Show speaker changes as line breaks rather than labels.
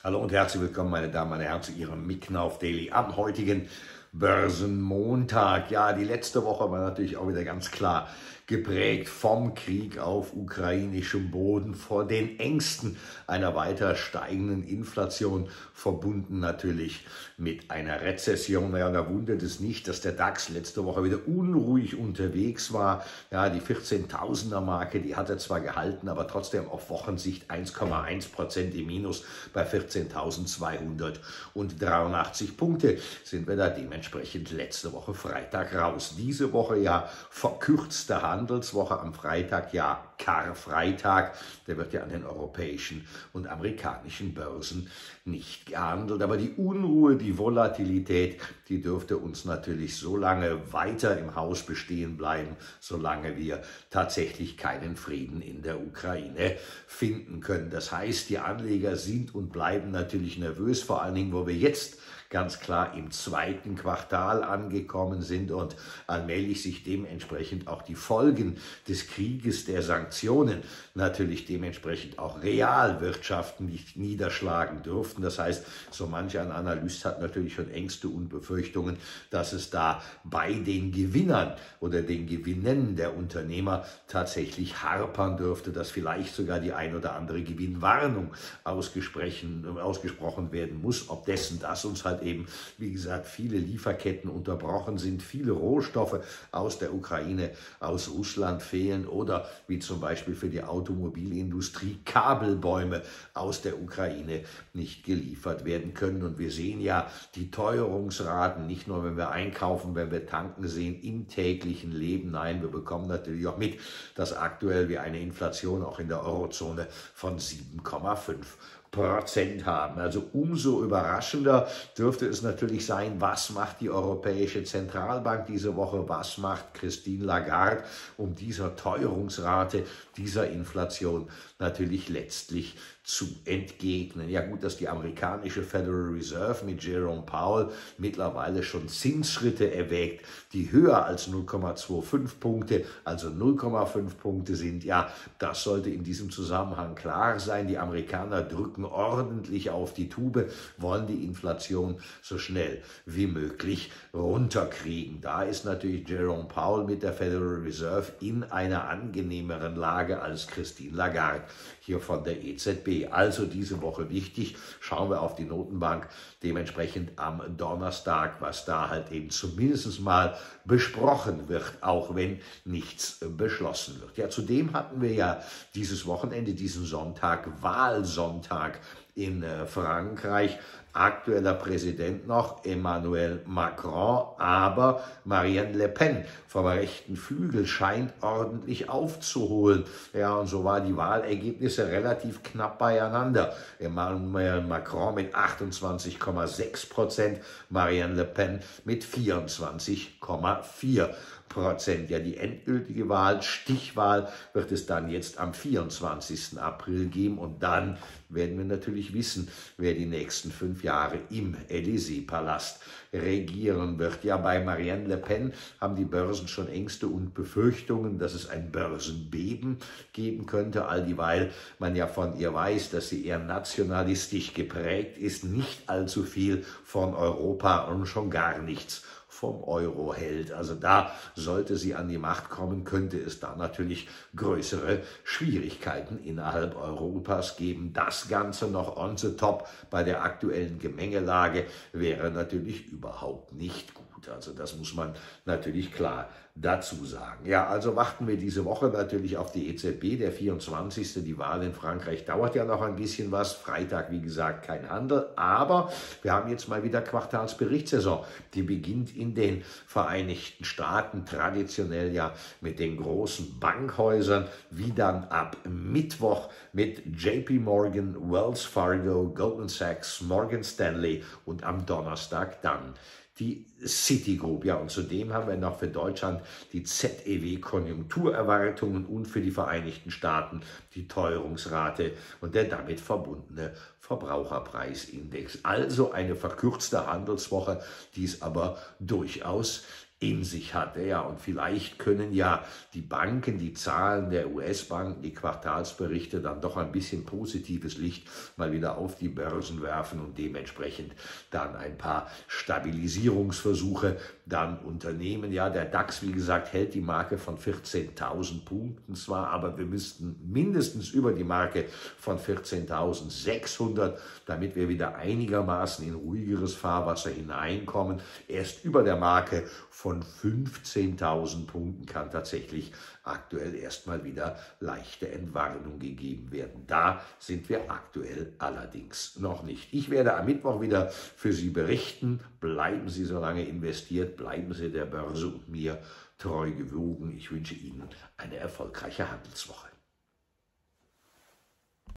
Hallo und herzlich willkommen, meine Damen und Herren, zu Ihrem Micknauf Daily am heutigen Börsenmontag. Ja, die letzte Woche war natürlich auch wieder ganz klar geprägt vom Krieg auf ukrainischem Boden, vor den Ängsten einer weiter steigenden Inflation, verbunden natürlich mit einer Rezession. Naja, da wundert es nicht, dass der DAX letzte Woche wieder unruhig unterwegs war. Ja, die 14.000er Marke, die hat er zwar gehalten, aber trotzdem auf Wochensicht 1,1% im Minus bei 14.283 Punkte sind wir da dementsprechend letzte Woche Freitag raus. Diese Woche ja verkürzte Handelswoche am Freitag, ja Karfreitag, der wird ja an den europäischen und amerikanischen Börsen nicht gehandelt. Aber die Unruhe, die Volatilität, die dürfte uns natürlich so lange weiter im Haus bestehen bleiben, solange wir tatsächlich keinen Frieden in der Ukraine finden können. Das heißt, die Anleger sind und bleiben natürlich nervös, vor allen Dingen, wo wir jetzt ganz klar im zweiten Quartal angekommen sind und allmählich sich dementsprechend auch die Folgen des Krieges, der Sanktionen natürlich dementsprechend auch real wirtschaftlich niederschlagen dürften. Das heißt, so manch ein Analyst hat natürlich schon Ängste und Befürchtungen, dass es da bei den Gewinnern oder den Gewinnen der Unternehmer tatsächlich hapern dürfte, dass vielleicht sogar die ein oder andere Gewinnwarnung ausgesprochen werden muss, ob dessen, dass uns halt eben, wie gesagt, viele Lieferketten unterbrochen sind, viele Rohstoffe aus der Ukraine, aus Russland fehlen oder wie zum Beispiel für die Automobilindustrie Kabelbäume aus der Ukraine nicht geliefert werden können. Und wir sehen ja die Teuerungsraten, nicht nur wenn wir einkaufen, wenn wir tanken sehen, im täglichen Leben. Nein, wir bekommen natürlich auch mit, dass aktuell wir eine Inflation auch in der Eurozone von 7,5% haben. Also umso überraschender dürfte es natürlich sein, was macht die Europäische Zentralbank diese Woche, was macht Christine Lagarde, um dieser Teuerungsrate, dieser Inflation natürlich letztlich zu entgegnen. Ja gut, dass die amerikanische Federal Reserve mit Jerome Powell mittlerweile schon Zinsschritte erwägt, die höher als 0,25 Punkte, also 0,5 Punkte sind, ja, das sollte in diesem Zusammenhang klar sein. Die Amerikaner drücken ordentlich auf die Tube, wollen die Inflation so schnell wie möglich runterkriegen. Da ist natürlich Jerome Powell mit der Federal Reserve in einer angenehmeren Lage als Christine Lagarde hier von der EZB. Also diese Woche wichtig, schauen wir auf die Notenbank dementsprechend am Donnerstag, was da halt eben zumindest mal besprochen wird, auch wenn nichts beschlossen wird. Ja, zudem hatten wir ja dieses Wochenende, diesen Sonntag, Wahlsonntag in Frankreich. Aktueller Präsident noch Emmanuel Macron, aber Marine Le Pen vom rechten Flügel scheint ordentlich aufzuholen. Ja, und so war die Wahlergebnisse relativ knapp beieinander. Emmanuel Macron mit 28,6%, Marine Le Pen mit 24,4%. Ja, die endgültige Wahl, Stichwahl, wird es dann jetzt am 24. April geben und dann werden wir natürlich wissen, wer die nächsten 5 Jahre im Élysée-Palast regieren wird. Ja, bei Marine Le Pen haben die Börsen schon Ängste und Befürchtungen, dass es ein Börsenbeben geben könnte, all dieweil man ja von ihr weiß, dass sie eher nationalistisch geprägt ist, nicht allzu viel von Europa und schon gar nichts vom Euro hält. Also da sollte sie an die Macht kommen, könnte es da natürlich größere Schwierigkeiten innerhalb Europas geben. Das Ganze noch on the top bei der aktuellen Gemengelage wäre natürlich überhaupt nicht gut. Also das muss man natürlich klar dazu sagen. Ja, also warten wir diese Woche natürlich auf die EZB, der 24. Die Wahl in Frankreich dauert ja noch ein bisschen was. Freitag, wie gesagt, kein Handel. Aber wir haben jetzt mal wieder Quartalsberichtssaison. Die beginnt in den Vereinigten Staaten traditionell ja mit den großen Bankhäusern, wie dann ab Mittwoch mit JP Morgan, Wells Fargo, Goldman Sachs, Morgan Stanley und am Donnerstag dann die Citigroup. Ja, und zudem haben wir noch für Deutschland die ZEW-Konjunkturerwartungen und für die Vereinigten Staaten die Teuerungsrate und der damit verbundene Verbraucherpreisindex. Also eine verkürzte Handelswoche, die es aber durchaus in sich hat. Ja, und vielleicht können ja die Banken, die Zahlen der US-Banken, die Quartalsberichte dann doch ein bisschen positives Licht mal wieder auf die Börsen werfen und dementsprechend dann ein paar Stabilisierungsversuche dann unternehmen. Ja, der DAX, wie gesagt, hält die Marke von 14.000 Punkten zwar, aber wir müssten mindestens über die Marke von 14.600, damit wir wieder einigermaßen in ruhigeres Fahrwasser hineinkommen. Erst über der Marke von 15.000 Punkten kann tatsächlich aktuell erstmal wieder leichte Entwarnung gegeben werden. Da sind wir aktuell allerdings noch nicht. Ich werde am Mittwoch wieder für Sie berichten. Bleiben Sie so lange investiert, bleiben Sie der Börse und mir treu gewogen. Ich wünsche Ihnen eine erfolgreiche Handelswoche.